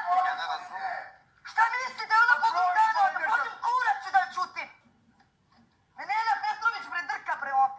Ja ne razumem. Šta misli da je ona Bogom dana, da protiv kurac ću da čutim? Nenena Petrović predrka pre ovdje.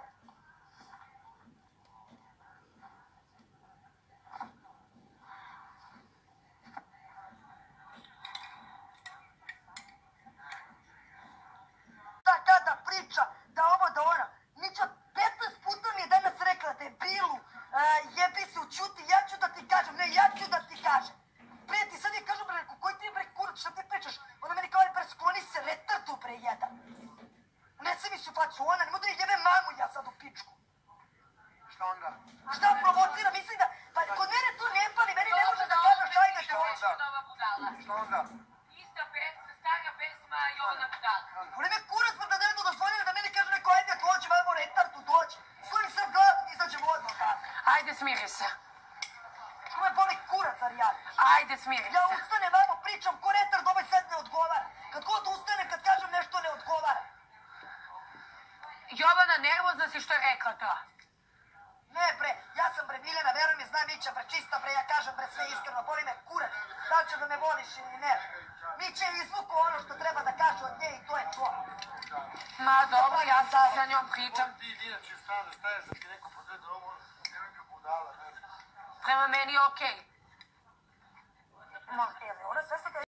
Kada priča da ovo da ona, Mića 15 puta mi je danas rekla debilu, jebi se učuti, ja ću da ti kažem, ne, ja ću da ti kažem. Prijeti, sad je kažem, bre, koji ti je bre kurac, šta ti pričaš? Ona meni kao je bre, skloni se, retar tu bre jedan. Ne se mi su facu, ona, nemo da je jebe mamu ja sad u pičku. Šta onda? Šta provocira, mislim da, pa kod mene to ne pali, meni ne može da kažeš ajde to. Šta onda? Ista pesma, stara pesma Jovana Budala. Oni me kurac pa da ne budu dozvoljeni da meni kaže neko ajde dođi, vamo retar tu dođi. Stojim sad gladan, izađem odmah kada. Ajde, smiri se. Što me boli kurac, Arijan? Ajde, smiri Ja se. ustanem, vamo pričam, ko retard ovaj sad ne odgovara. Kad god ustanem, kad kažem nešto ne odgovara. Jovana, nervozna si što je rekla to. Ne bre, ja sam bre Miljana, veruj mi, znam Mića bre, čista bre, ja kažem bre sve iskreno, boli me kurac, da li će da me voliš ili ne. Mića je izvuku ono što treba da kaže od nje i to je to. Ma dobro, ja sad sa njom pričam. Ti inače strane staješ da ti neko podreda ovo, nemoj mi budala, ne. Prema meni je okej. Ma, evo, ona sve se